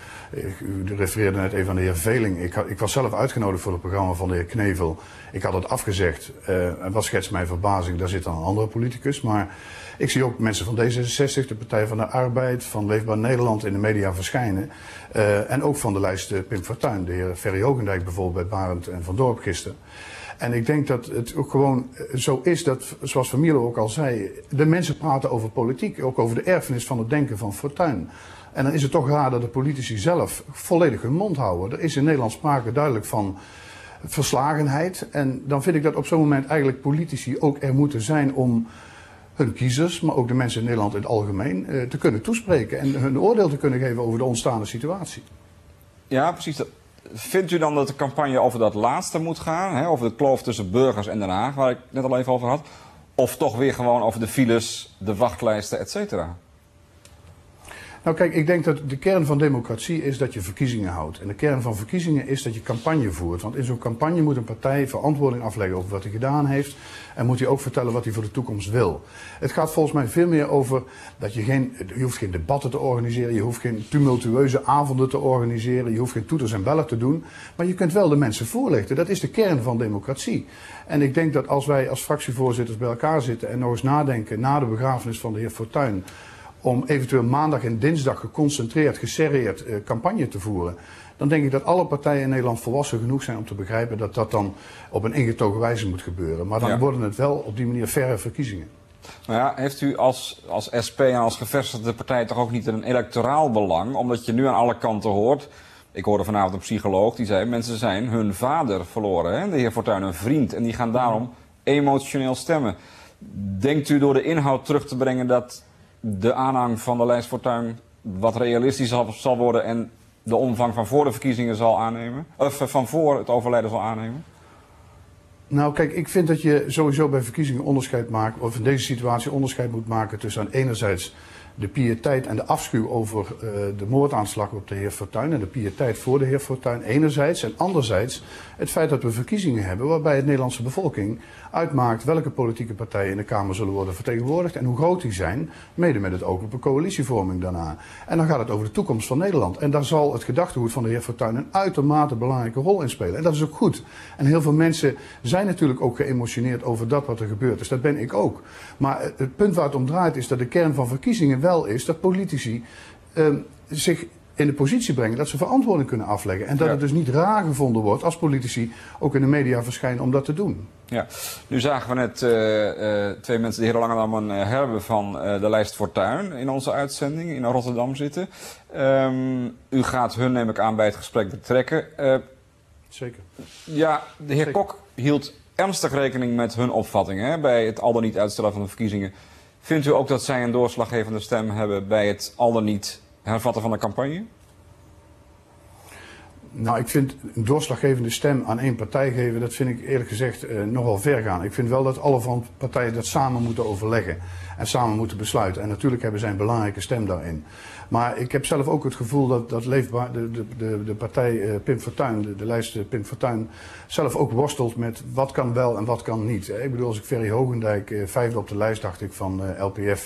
[SPEAKER 6] U refereerde net even aan de heer Veling. Ik was zelf uitgenodigd voor het programma van de heer Knevel. Ik had het afgezegd. En wat schetst mijn verbazing, daar zit dan een andere politicus. Maar ik zie ook mensen van D66, de Partij van de Arbeid, van Leefbaar Nederland in de media verschijnen. En ook van de lijst Pim Fortuyn, de heer Ferry Hogendijk bijvoorbeeld bij Barend en Van Dorp gisteren. En ik denk dat het ook gewoon zo is dat, zoals Van Mierlo ook al zei, de mensen praten over politiek, ook over de erfenis van het denken van Fortuyn. En dan is het toch raar dat de politici zelf volledig hun mond houden. Er is in Nederland sprake duidelijk van verslagenheid. En dan vind ik dat op zo'n moment eigenlijk politici ook er moeten zijn om hun kiezers, maar ook de mensen in Nederland in het algemeen, te kunnen toespreken. En hun oordeel te kunnen geven over de ontstaande situatie.
[SPEAKER 3] Ja, precies. Vindt u dan dat de campagne over dat laatste moet gaan? Over de kloof tussen burgers en Den Haag, waar ik net al even over had? Of toch weer gewoon over de files, de wachtlijsten, et cetera?
[SPEAKER 6] Nou kijk, ik denk dat de kern van democratie is dat je verkiezingen houdt. En de kern van verkiezingen is dat je campagne voert. Want in zo'n campagne moet een partij verantwoording afleggen over wat hij gedaan heeft. En moet hij ook vertellen wat hij voor de toekomst wil. Het gaat volgens mij veel meer over dat je hoeft geen debatten te organiseren. Je hoeft geen tumultueuze avonden te organiseren. Je hoeft geen toeters en bellen te doen. Maar je kunt wel de mensen voorlichten. Dat is de kern van democratie. En ik denk dat als wij als fractievoorzitters bij elkaar zitten en nog eens nadenken na de begrafenis van de heer Fortuyn, om eventueel maandag en dinsdag geconcentreerd, geserreerd campagne te voeren, dan denk ik dat alle partijen in Nederland volwassen genoeg zijn om te begrijpen dat dat dan op een ingetogen wijze moet gebeuren. Maar dan worden het wel op die manier verre verkiezingen.
[SPEAKER 3] Nou ja, heeft u als SP en als gevestigde partij toch ook niet een electoraal belang? Omdat je nu aan alle kanten hoort, ik hoorde vanavond een psycholoog die zei, mensen zijn hun vader verloren, hè? De heer Fortuyn, een vriend, en die gaan daarom emotioneel stemmen. Denkt u door de inhoud terug te brengen dat de aanhang van de lijst Fortuyn wat realistischer zal worden en de omvang van voor de verkiezingen zal aannemen? Of van voor het overlijden zal aannemen?
[SPEAKER 6] Nou kijk, ik vind dat je sowieso bij verkiezingen onderscheid maakt, of in deze situatie onderscheid moet maken tussen aan enerzijds de piëteit en de afschuw over de moordaanslag op de heer Fortuyn en de piëteit voor de heer Fortuyn enerzijds. En anderzijds het feit dat we verkiezingen hebben waarbij het Nederlandse bevolking uitmaakt welke politieke partijen in de Kamer zullen worden vertegenwoordigd en hoe groot die zijn, mede met het oog op een coalitievorming daarna. En dan gaat het over de toekomst van Nederland. En daar zal het gedachtegoed van de heer Fortuyn een uitermate belangrijke rol in spelen. En dat is ook goed. En heel veel mensen zijn natuurlijk ook geëmotioneerd over dat wat er gebeurt. Dus dat ben ik ook. Maar het punt waar het om draait is dat de kern van verkiezingen wel is dat politici zich in de positie brengen dat ze verantwoording kunnen afleggen. En dat het dus niet raar gevonden wordt als politici ook in de media verschijnen om dat te doen.
[SPEAKER 3] Ja, nu zagen we net twee mensen, de heer Langedam en Herbe van de lijst Fortuyn in onze uitzending in Rotterdam zitten. U gaat hun, neem ik aan, bij het gesprek betrekken.
[SPEAKER 6] Zeker.
[SPEAKER 3] Ja, de heer Kok hield ernstig rekening met hun opvattingen bij het al dan niet uitstellen van de verkiezingen. Vindt u ook dat zij een doorslaggevende stem hebben bij het al dan niet hervatten van de campagne?
[SPEAKER 6] Nou, ik vind een doorslaggevende stem aan één partij geven, dat vind ik eerlijk gezegd nogal ver gaan. Ik vind wel dat alle partijen dat samen moeten overleggen en samen moeten besluiten. En natuurlijk hebben zij een belangrijke stem daarin. Maar ik heb zelf ook het gevoel dat Leefbaar, de partij Pim Fortuyn, de lijst Pim Fortuyn, zelf ook worstelt met wat kan wel en wat kan niet. Ik bedoel, als ik Ferry Hogendijk, vijfde op de lijst dacht ik van LPF,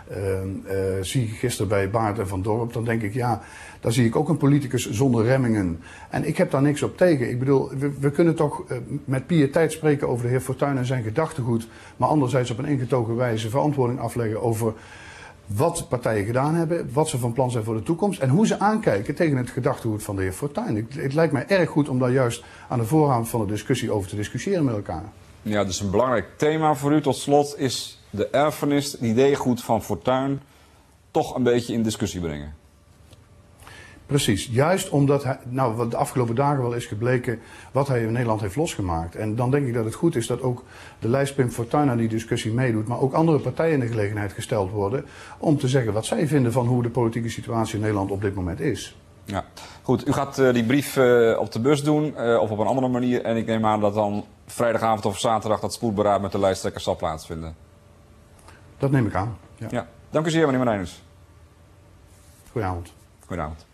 [SPEAKER 6] zie ik gisteren bij Baart en Van Dorp, dan denk ik ja, daar zie ik ook een politicus zonder remmingen. En ik heb daar niks op tegen. Ik bedoel, we kunnen toch met piëteit spreken over de heer Fortuyn en zijn gedachtegoed, maar anderzijds op een ingetogen wijze verantwoording afleggen over wat partijen gedaan hebben, wat ze van plan zijn voor de toekomst en hoe ze aankijken tegen het gedachtegoed van de heer Fortuyn. Het lijkt mij erg goed om daar juist aan de voorhand van de discussie over te discussiëren met elkaar.
[SPEAKER 3] Ja, dus een belangrijk thema voor u tot slot is de erfenis, het ideeëngoed van Fortuyn toch een beetje in discussie brengen.
[SPEAKER 6] Precies, juist omdat hij, nou, wat de afgelopen dagen wel is gebleken wat hij in Nederland heeft losgemaakt. En dan denk ik dat het goed is dat ook de lijst Pim Fortuyn aan die discussie meedoet, maar ook andere partijen in de gelegenheid gesteld worden om te zeggen wat zij vinden van hoe de politieke situatie in Nederland op dit moment is.
[SPEAKER 3] Ja, goed. U gaat die brief op de bus doen of op een andere manier en ik neem aan dat dan vrijdagavond of zaterdag dat spoedberaad met de lijsttrekkers zal plaatsvinden.
[SPEAKER 6] Dat neem ik aan. Ja.
[SPEAKER 3] Ja. Dank u zeer, meneer Marijnissen.
[SPEAKER 6] Goedenavond.
[SPEAKER 3] Goedenavond.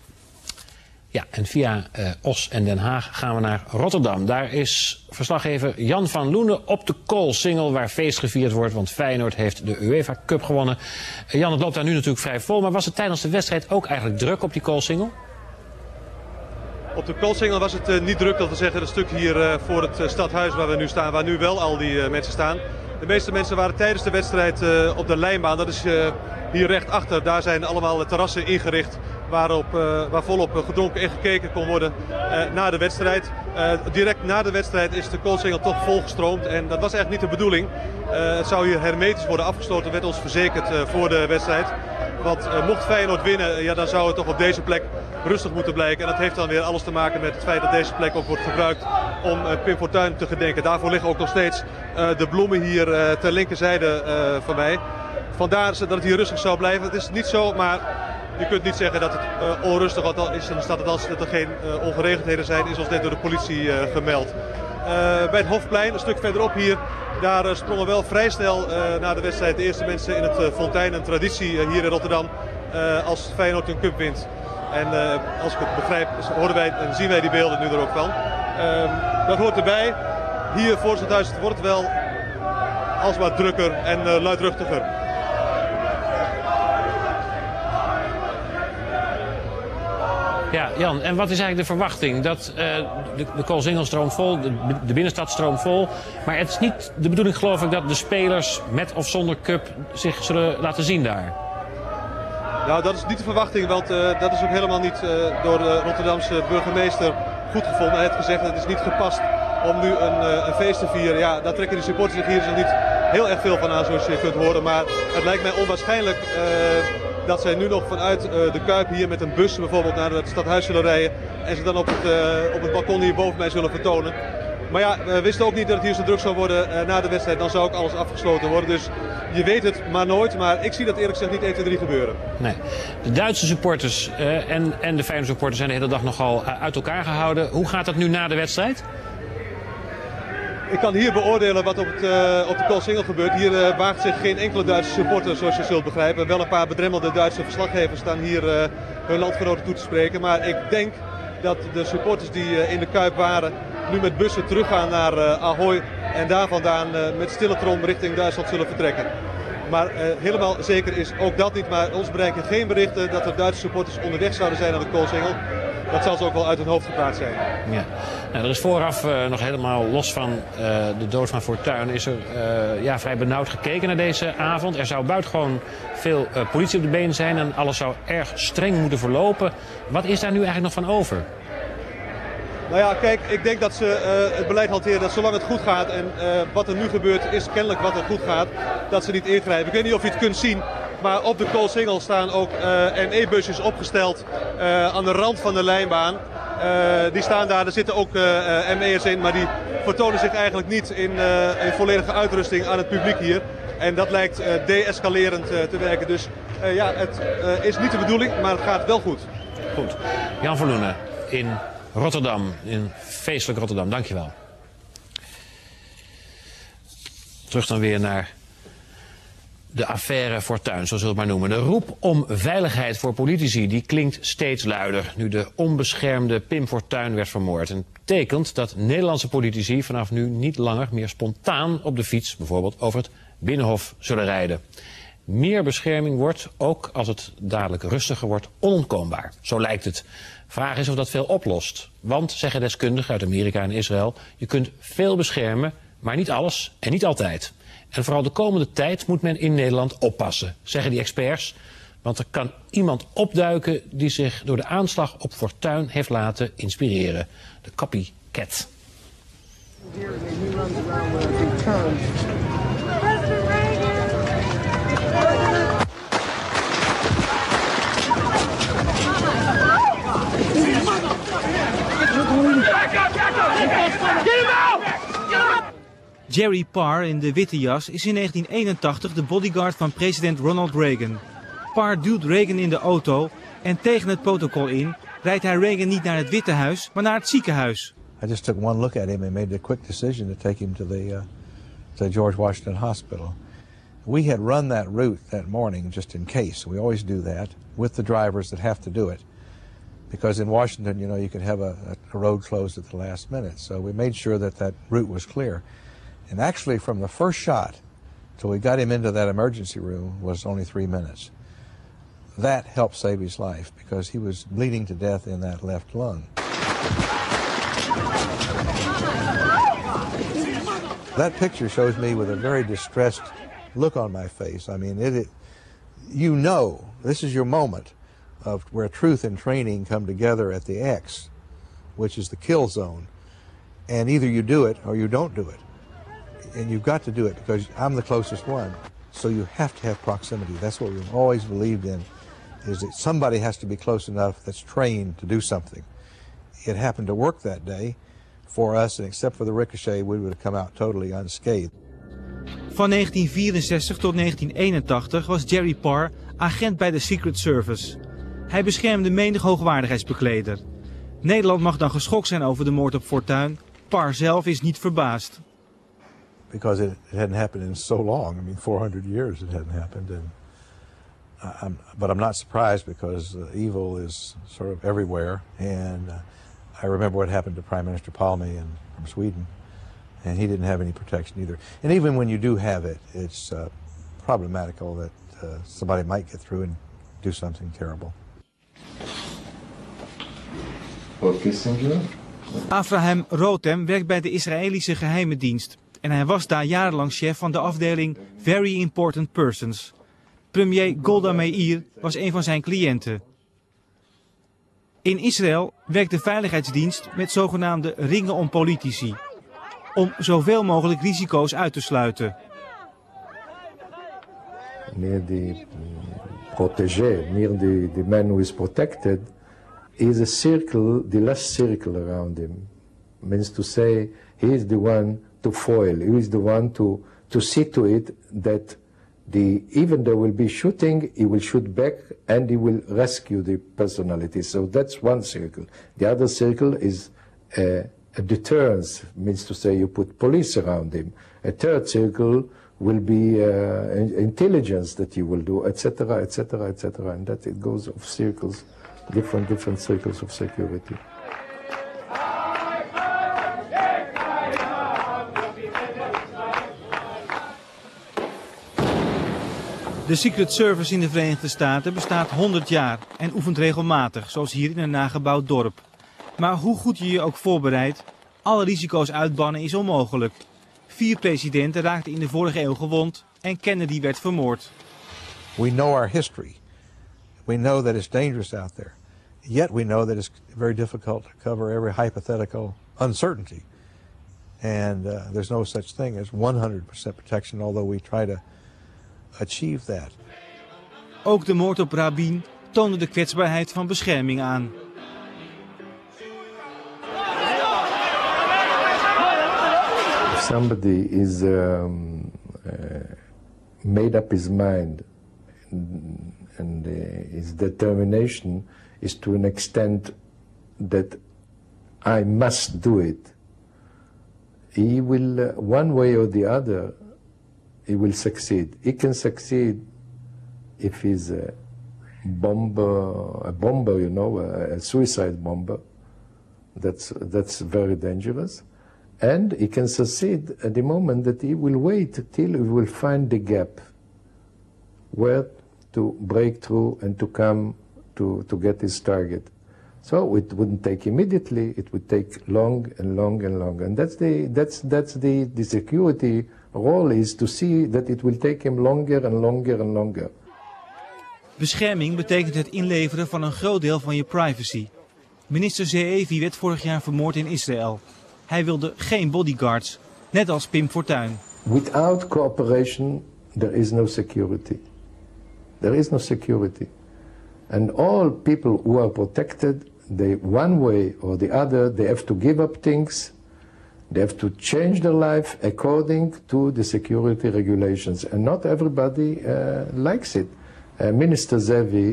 [SPEAKER 1] Ja, en via Os en Den Haag gaan we naar Rotterdam. Daar is verslaggever Jan van Loenen op de Koolsingel waar feest gevierd wordt, want Feyenoord heeft de UEFA Cup gewonnen. Jan, het loopt daar nu natuurlijk vrij vol, maar was het tijdens de wedstrijd ook eigenlijk druk op die Koolsingel?
[SPEAKER 11] Op de Koolsingel was het niet druk, dat we zeggen, het stuk hier voor het stadhuis waar we nu staan, waar nu wel al die mensen staan. De meeste mensen waren tijdens de wedstrijd op de lijnbaan, dat is hier rechtsachter. Daar zijn allemaal terrassen ingericht waar volop gedronken en gekeken kon worden na de wedstrijd. Direct na de wedstrijd is de Koolsingel toch volgestroomd en dat was eigenlijk niet de bedoeling. Het zou hier hermetisch worden afgesloten, werd ons verzekerd voor de wedstrijd. Want mocht Feyenoord winnen, ja, dan zou het toch op deze plek rustig moeten blijken. En dat heeft dan weer alles te maken met het feit dat deze plek ook wordt gebruikt om Pim Fortuyn te gedenken. Daarvoor liggen ook nog steeds de bloemen hier ter linkerzijde van mij. Vandaar dat het hier rustig zou blijven. Het is niet zo, maar je kunt niet zeggen dat het onrustig is. En dan staat het als dat er geen ongeregeldheden zijn, is ons net door de politie gemeld. Bij het Hofplein, een stuk verderop hier, daar sprongen wel vrij snel na de wedstrijd de eerste mensen in het fontein. Een traditie hier in Rotterdam als Feyenoord een cup wint. En als ik het begrijp, horen wij en zien wij die beelden nu er ook van. Dat hoort erbij. Hier voor het stadhuis wordt het wel alsmaar drukker en luidruchtiger.
[SPEAKER 1] Ja, Jan, en wat is eigenlijk de verwachting? Dat de Koolsingel stroomt vol, de binnenstad stroomt vol. Maar het is niet de bedoeling, geloof ik, dat de spelers met of zonder cup zich zullen laten zien daar.
[SPEAKER 11] Nou, dat is niet de verwachting, want dat is ook helemaal niet door de Rotterdamse burgemeester goed gevonden. Hij heeft gezegd dat het is niet gepast om nu een feest te vieren. Ja, daar trekken de supporters zich hier dus niet heel erg veel van aan, zoals je kunt horen. Maar het lijkt mij onwaarschijnlijk dat zij nu nog vanuit de Kuip hier met een bus bijvoorbeeld naar het stadhuis zullen rijden. En ze dan op het balkon hier boven mij zullen vertonen. Maar ja, we wisten ook niet dat het hier zo druk zou worden na de wedstrijd. Dan zou ook alles afgesloten worden. Dus je weet het maar nooit. Maar ik zie dat eerlijk gezegd niet 1, 2, 3 gebeuren.
[SPEAKER 1] Nee. De Duitse supporters en de Feyenoord supporters zijn de hele dag nogal uit elkaar gehouden. Hoe gaat dat nu na de wedstrijd?
[SPEAKER 11] Ik kan hier beoordelen wat op de Koolsingel gebeurt. Hier waagt zich geen enkele Duitse supporter, zoals je zult begrijpen. Wel een paar bedremmelde Duitse verslaggevers staan hier hun landgenoten toe te spreken. Maar ik denk dat de supporters die in de Kuip waren nu met bussen teruggaan naar Ahoy. En daar vandaan met stille trom richting Duitsland zullen vertrekken. Maar helemaal zeker is ook dat niet. Maar ons bereiken geen berichten dat er Duitse supporters onderweg zouden zijn naar de Koolsingel. Dat zal ze ook wel uit hun hoofd gepraat zijn.
[SPEAKER 1] Ja. Nou, er is vooraf nog helemaal los van de dood van Fortuyn is er vrij benauwd gekeken naar deze avond. Er zou buitengewoon veel politie op de been zijn en alles zou erg streng moeten verlopen. Wat is daar nu eigenlijk nog van over?
[SPEAKER 11] Nou ja, kijk, ik denk dat ze het beleid hanteren dat zolang het goed gaat en wat er nu gebeurt is kennelijk wat er goed gaat, dat ze niet ingrijpen. Ik weet niet of je het kunt zien, maar op de Koolsingel staan ook ME-busjes opgesteld aan de rand van de lijnbaan. Die staan daar, er zitten ook ME'ers in, maar die vertonen zich eigenlijk niet in volledige uitrusting aan het publiek hier. En dat lijkt de-escalerend te werken. Dus het is niet de bedoeling, maar het gaat wel goed.
[SPEAKER 1] Goed. Jan Verloenen in Rotterdam, in feestelijk Rotterdam. Dankjewel. Terug dan weer naar de affaire Fortuyn, zo zullen we het maar noemen. De roep om veiligheid voor politici die klinkt steeds luider nu de onbeschermde Pim Fortuyn werd vermoord. En betekent dat Nederlandse politici vanaf nu niet langer meer spontaan op de fiets, bijvoorbeeld over het Binnenhof, zullen rijden. Meer bescherming wordt, ook als het dadelijk rustiger wordt, onontkoombaar. Zo lijkt het. Vraag is of dat veel oplost. Want, zeggen deskundigen uit Amerika en Israël, je kunt veel beschermen, maar niet alles en niet altijd. En vooral de komende tijd moet men in Nederland oppassen, zeggen die experts. Want er kan iemand opduiken die zich door de aanslag op Fortuyn heeft laten inspireren. De copycat.
[SPEAKER 21] Jerry Parr in de witte jas is in 1981 de bodyguard van president Ronald Reagan. Parr duwt Reagan in de auto en tegen het protocol in rijdt hij Reagan niet naar het Witte Huis, maar naar het ziekenhuis.
[SPEAKER 5] I just took one look at him and made the quick decision to take him to the George Washington Hospital. We had run that route that morning just in case. We always do that with the drivers that have to do it. Because in Washington, you could have a road closed at the last minute. So we made sure that route was clear. And actually, from the first shot till we got him into that emergency room was only 3 minutes. That helped save his life because he was bleeding to death in that left lung. That picture shows me with a very distressed look on my face. I mean, this is your moment of where truth and training come together at the X, which is the kill zone. And either you do it or you don't do it. And you've got to do it because I'm the closest one. So you have to have proximity. That's what we've always believed in, is that somebody has to be close enough that's trained to do something. It happened to work that day for us, and except for the ricochet, we would have come out totally unscathed.
[SPEAKER 21] Van 1964 tot 1981 was Jerry Parr agent bij de Secret Service. Hij beschermde menig hoogwaardigheidsbekleder. Nederland mag dan geschokt zijn over de moord op Fortuyn. Parr zelf is niet verbaasd.
[SPEAKER 5] Because it hadn't happened in so long. I mean, 400 years it hadn't happened. But I'm not surprised because evil is sort of everywhere. And I remember what happened to Prime Minister Palme from Sweden. And he didn't have any protection either. And even when you do have it, it's problematical that somebody might get through and do something terrible.
[SPEAKER 21] Avraham Rotem werkt bij de Israëlische geheime dienst. En hij was daar jarenlang chef van de afdeling Very Important Persons. Premier Golda Meir was een van zijn cliënten. In Israël werkt de veiligheidsdienst met zogenaamde ringen om politici. Om zoveel mogelijk risico's uit te sluiten.
[SPEAKER 7] Near the protégé, near the man who is protected, is a circle, the last circle around him. Means to say, He is the one to foil. He is the one to see to it that even there will be shooting, he will shoot back and he will rescue the personality. So that's one circle. The other circle is a deterrence, means to say you put police around him. A third circle will be intelligence that you will do, etc., etc., etc., and that it goes of circles, different circles of security.
[SPEAKER 21] De Secret Service in de Verenigde Staten bestaat 100 jaar en oefent regelmatig, zoals hier in een nagebouwd dorp. Maar hoe goed je je ook voorbereidt, alle risico's uitbannen is onmogelijk. 4 presidenten raakten in de vorige eeuw gewond en Kennedy werd vermoord.
[SPEAKER 5] We know our history. We know that it's dangerous out there. Yet we know that it's very difficult to cover every hypothetical uncertainty. And there's no such thing as 100% protection, although we try to achieve that.
[SPEAKER 21] Ook de moord op Rabin toonde de kwetsbaarheid van bescherming aan.
[SPEAKER 7] If somebody is made up his mind and his determination is to an extent that I must do it, he will, one way or the other, he will succeed. He can succeed if he's a bomber, you know, a suicide bomber. That's very dangerous. And he can succeed at the moment that he will wait till he will find the gap where to break through and to come to get his target. So it wouldn't take immediately, it would take long and long and long. And that's the security role, is to see that it will take him longer and longer and longer.
[SPEAKER 21] Bescherming betekent het inleveren van een groot deel van je privacy. Minister Zeevi werd vorig jaar vermoord in Israël. Hij wilde geen bodyguards, net als Pim Fortuyn.
[SPEAKER 7] Without cooperation, there is no security. There is no security. And all people who are protected, they one way or the other, they have to give up things. They have to change their life according to the security regulations. And not everybody likes it. Minister Zeevi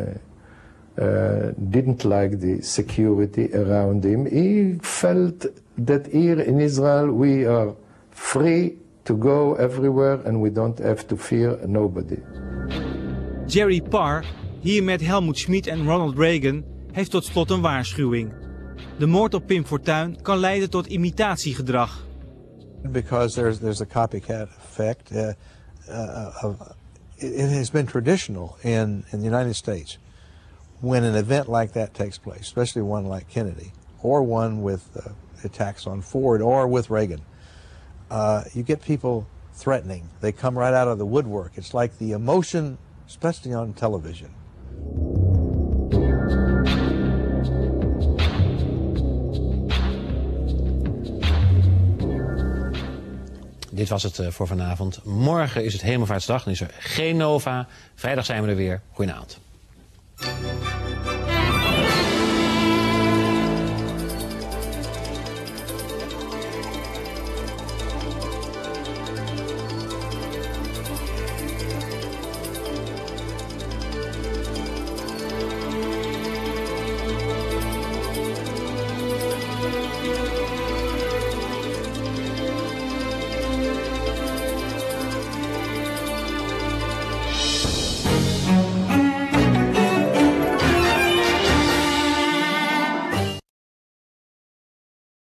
[SPEAKER 7] didn't like the security around him. He felt that here in Israel we are free to go everywhere and we don't have to fear nobody.
[SPEAKER 21] Jerry Parr, hier met Helmut Schmidt en Ronald Reagan, heeft tot slot een waarschuwing. De moord op Pim Fortuyn kan leiden tot imitatiegedrag.
[SPEAKER 5] Because there's a copycat effect. It has been traditional in the United States when an event like that takes place, especially one like Kennedy, or one with attacks on Ford, or with Reagan. You get people threatening. They come right out of the woodwork. It's like the emotion, especially on television.
[SPEAKER 1] Dit was het voor vanavond. Morgen is het Hemelvaartsdag. Dan is er geen Nova. Vrijdag zijn we er weer. Goedenavond.